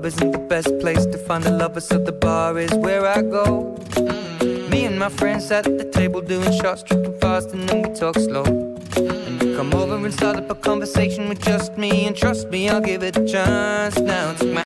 isn't the best place to find a lover, so the bar is where I go. Me and my friends at the table doing shots, tripping fast, and then we talk slow. And you come over and start up a conversation with just me, and trust me, I'll give it a chance. Now take my